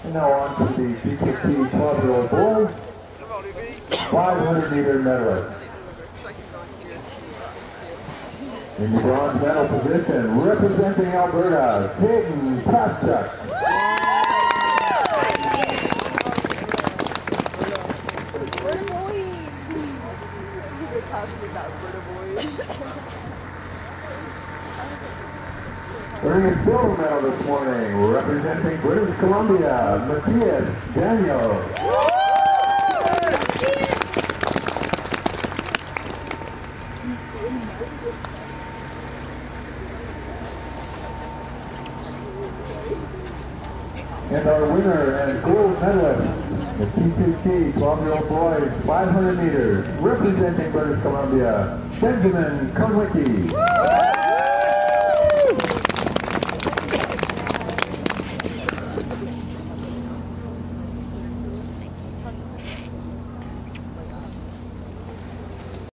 And now on to the B50 12-year-old boys, 500-meter medalist. In the bronze medal position, representing Alberta, Peyton Paschuk. Earning a silver medal this morning, representing British Columbia, Matthias Daniel. And our winner and gold medalist, the T2T 12-year-old boys, 500 meters, representing British Columbia, Benjamin Konwicki.